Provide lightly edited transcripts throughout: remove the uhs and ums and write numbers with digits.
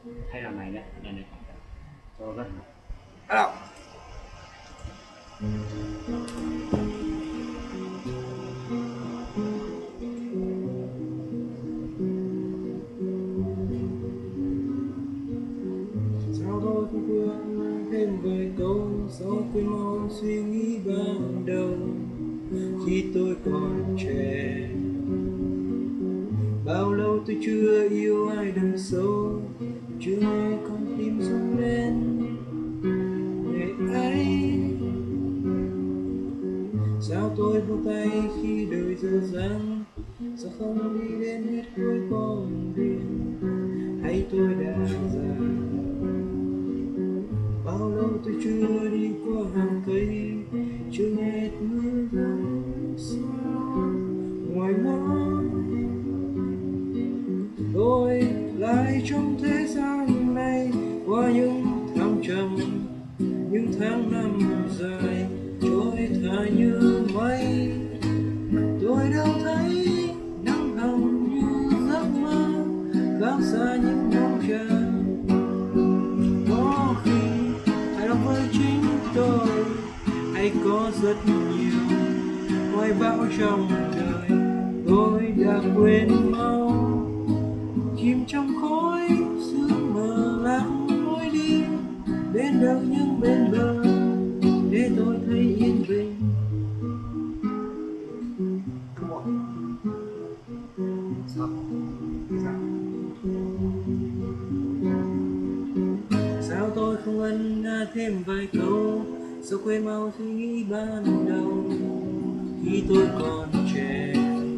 Hay là này đấy, này cho rất Alo. Sao tôi không quên thêm vài câu sau khi mau suy nghĩ ban đầu khi tôi còn trẻ. Bao lâu tôi chưa yêu ai đằng sâu, chưa nghe con tim rung lên ngày ấy. Sao tôi buông tay khi đời dở dang, sao không đi đến hết cuối con đường, hay tôi đã già. Bao lâu tôi chưa đi qua hàng cây, chưa nghe mưa rơi sao ngoài ngõ. Tôi lại trong thế gian này qua những thăng trầm, những tháng năm dài trôi thả như mây. Tôi đâu thấy nắng hồng như giấc mơ, khác xa những mong chờ. Có khi hài lòng với chính tôi, hay có rất nhiều hoài bão trong đời tôi đã quên mau. Chìm trong khói sương mờ lãng lối đi, bên đâu nhưng bên bờ để tôi thấy yên bình. Come on. Sao? Sao tôi không ân nga thêm vài câu, sao quên mau suy nghĩ ban đầu khi tôi còn trẻ.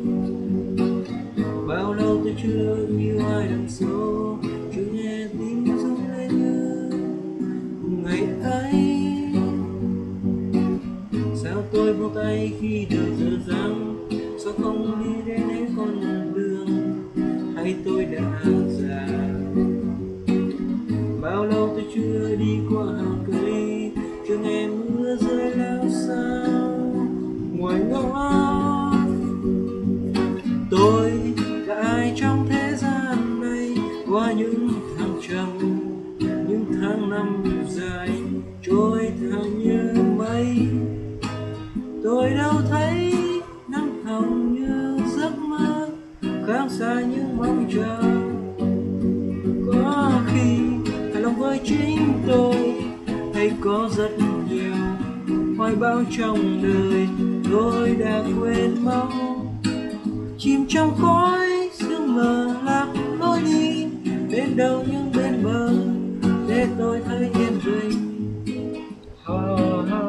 Bao lâu tôi chưa yêu ai đằng sâu, chưa nghe tim rung lên như ngày ấy. Sao tôi buông tay khi đời dở dang, sao không đi đến hết con đường, hay tôi đã già. Bao lâu tôi chưa đi qua hàng cây, chưa nghe mưa rơi lao sao ngoài ngõ. Tôi là ai trong thế gian này, qua những thăng trầm, những tháng năm dài trôi theo như mây. Tôi đâu thấy nắng hồng như giấc mơ, khác xa những mong chờ. Có khi hài lòng với chính tôi, hay có rất nhiều hoài bão trong đời tôi đã quên mau. Chìm trong khói sương mờ lạc lối đi, bên đâu nhưng bên bờ để tôi thấy yên bình.